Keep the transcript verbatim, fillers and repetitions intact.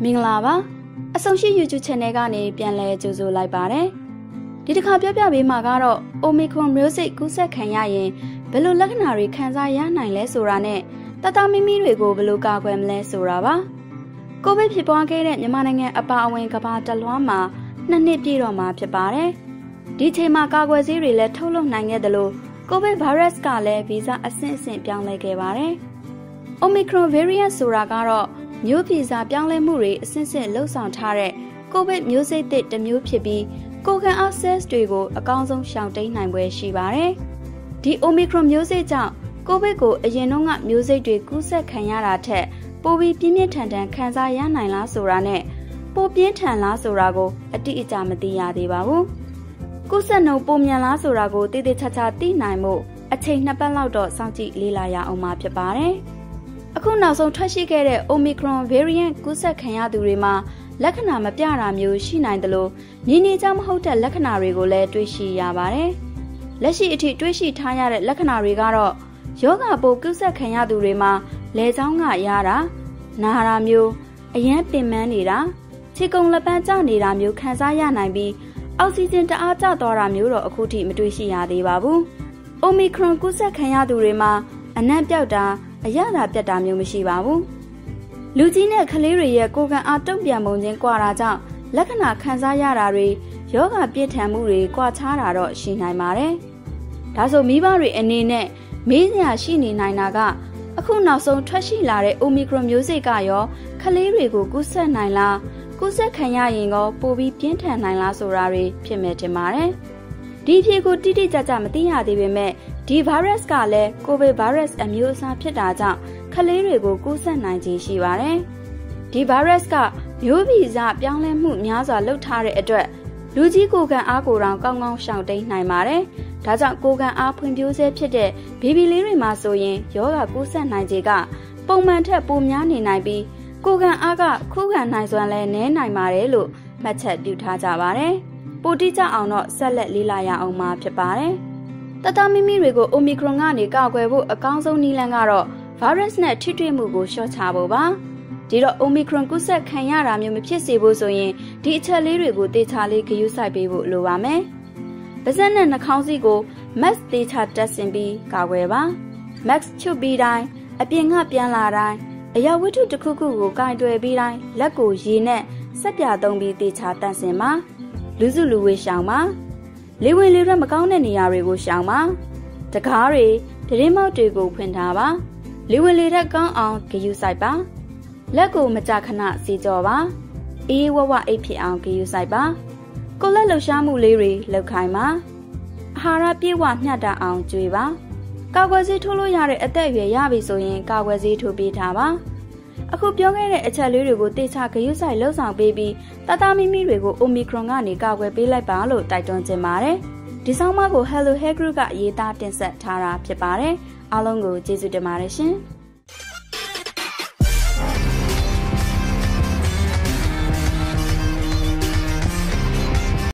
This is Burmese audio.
မင်္ဂလာပါအဆုံရှိ YouTube channel ကနေပြန်လဲကြိုဆိုလိုက်ပါတယ်ဒီတစ်ခါပြောပြပေးမှာကတော့ Omicron မျိုးစိတ်ကူးစက်ခံရရင်ဘယ်လိုလက္ခဏာတွေခံစားရနိုင်လဲဆိုတာနဲ့တတမိမိတွေကိုဘယ်လိုကာကွယ်မလဲဆိုတာပါကိုဗစ်ဖြစ်ပွားခဲ့တဲ့မြန်မာနိုင်ငံအပါအဝင်ကမ္ဘာတစ်လွှားမှာနှစ်နှစ်ပြည့်တော့မှာဖြစ်ပါတယ်ဒီချိန်မှာကာကွယ်ဆေးတွေလည်းထုတ်လုပ်နိုင်ခဲ့တယ်လို့ကိုဗစ်ဗိုင်းရပ်စ်ကလည်းဗီဇအဆင့်အဆင့်ပြောင်းလဲခဲ့ပါတယ် Omicron variant ဆိုတာကတော့မျိုးဗီဇပြောင်းလဲမှုတွေအဆင့်ဆင့်လှုပ်ဆောင်ထားတဲ့ကိုဗစ်မျိုးစိတ်သစ်တစ်မျိုးဖြစ်ပြီးကိုခံအား cells တွေကိုအကောင်းဆုံးရှောင်တိန်နိုင်ပွဲရှိပါတယ်ဒီ Omicron မျိုးစိတ်ကြောင့်ကိုဗစ်ကိုအရင်တုန်းကမျိုးစိတ်တွေကူးစက်ခံရတာထက်ပိုပြီးပြင်းပြင်းထန်ထန်ခံစားရနိုင်လားဆိုတာနဲ့ပိုပြင်းထန်လားဆိုတာကိုအတိအကျမသိရသေးပါဘူးကူးစက်နှုန်းပိုမြန်လားဆိုတာကိုတိတိကျကျသိနိုင်မှုအချိန်နှစ်ပတ်လောက်တော့စောင့်ကြည့်လေ့လာရအောင်မှာဖြစ်ပါတယ်အခုနောက်ဆုံးထွက်ရှိခဲ့တဲ့ Omicron variant ကူးစက်ခံရသူတွေမှာလက္ခဏာမပြတာမျိုးရှိနိုင်တယ်လို့နေနေကြမဟုတ်တဲ့လက္ခဏာတွေကိုလည်းတွေ့ရှိရပါတယ်လက်ရှိအထိတွေ့ရှိထားရတဲ့လက္ခဏာတွေကတော့ယောဂပိုးကူးစက်ခံရသူတွေမှာလဲချောင်းကရတာနာတာမျိုးအယမ်းပင်ပန်းနေတာခြေကုံလက်ပန်းကျနေတာမျိုးခံစားရနိုင်ပြီးအောက်ဆီဂျင်တအားကျသွားတာမျိုးတော့အခုထိမတွေ့ရှိရသေးပါဘူး Omicron ကူးစက်ခံရသူတွေမှာအနံ့ပြောက်တာအရသာပြတ်တာမျိုးမရှိပါဘူးလူကြီးနဲ့ကလေးတွေရဲ့ကိုယ်ခံအားတုံ့ပြန်ပုံချင်းကွာတာကြောင့်လက္ခဏာခံစားရတာတွေယောဂပြည့်ထန်မှုတွေကွာခြားတာတော့ရှိနိုင်ပါတယ်ဒါဆိုမိဘတွေအနေနဲ့မေးစရာရှိနေနိုင်တာကအခုနောက်ဆုံးထွက်ရှိလာတဲ့ Omicron မျိုးစိတ်ကရောကလေးတွေကိုကူးစက်နိုင်လားကူးစက်ခံရရင်ရောပိုပြီးပြင်းထန်နိုင်လားဆိုတာတွေဖြစ်မဲ့တင်ပါတယ်ဒီဖြေကိုတိတိကျကျမသိရသေးပေမဲ့ဒီ virus ကလည်း COVID virus အမျိုးအစားဖြစ်တာကြောင့်ကလေးတွေကိုကူးစက်နိုင်ခြင်းရှိပါတယ်ဒီ virus ကမျိုးဗီဇပြောင်းလဲမှုများစွာလုပ်ထားတဲ့အတွက်လူကြီးကိုယ်ခံအားကိုယ်တောင်ကောင်းကောင်းရှောင်တိန်နိုင်ပါတယ်ဒါကြောင့်ကိုယ်ခံအားဖွံ့ဖြိုးဆဲဖြစ်တဲ့ဘေဘီလေးတွေမှာဆိုရင်ယောဂကူးစက်နိုင်ခြေကပုံမှန်ထက်ပိုများနေနိုင်ပြီးကိုယ်ခံအားကခုခံနိုင်စွမ်းလည်းနည်းနိုင်ပါတယ်လို့မှတ်ချက်ပြုထားကြပါတယ်ပိုတိကျအောင်တော့ဆက်လက်လေ့လာရအောင်မှာဖြစ်ပါတယ်တတမိမိတွေကို Omicron ကနေကာကွယ်ဖို့အကောင်းဆုံးနည်းလမ်းကတော့ virus နဲ့ထိတွေ့မှုကိုလျှော့ချဖို့ပါဒီတော့ Omicron ကူးစက်ခံရတာမျိုးမဖြစ်စေဖို့ဆိုရင်ဒီအချက်လေးတွေကိုတေချာလေးဂရုစိုက်ပေးဖို့လိုပါမယ်ပါးစပ်နဲ့နှာခေါင်းစီကို mask တေချာတပ်ဆင်ပြီးကာကွယ်ပါ mask ချုပ်ပြီးတိုင်းအပြင်ကပြန်လာတိုင်းအရာဝတ္ထုတစ်ခုခုကိုကင်တွယ်ပြီးတိုင်းလက်ကိုရေနဲ့ဆက်ပြသုံးပြီးတေချာတန့်စင်ပါလူစုလူဝေးရှောင်ပါလေဝင်လေထွက်မကောင်းတဲ့နေရာတွေကိုရှောင်ပါတကားတွေဒရင်မောက်တွေကိုဖွင့်ထားပါလေဝင်လေထွက်ကောင်းအောင်ဂရုစိုက်ပါလက်ကိုမကြာခဏစီကြောပါအေးဝဝအိတ်ဖြစ်အောင်ဂရုစိုက်ပါကိုယ်လက်လှူရှားမှုလေးတွေလုပ်ခိုင်းပါအာဟာရပြည့်ဝမျှတအောင်ကြွေးပါကာကွယ်ဆေးထိုးလို့ရတဲ့အသက်အရွယ်ရပြီဆိုရင်ကာကွယ်ဆေးထိုးပေးထားပါအခုပြောခဲ့တဲ့အချက်လေးတွေကိုတေချာဂရုစိုက်လှုပ်ဆောင်ပေးပြီးတတမိမိတွေကို Omicron ကနေကာကွယ်ပေးလိုက်ပါလို့တိုက်တွန်းချင်ပါတယ်ဒီဆောင်မကို Hello Hair Group ကရေးသားတင်ဆက်ထားတာဖြစ်ပါတယ်အားလုံးကိုကျေးဇူးတင်ပါတယ်ရှင်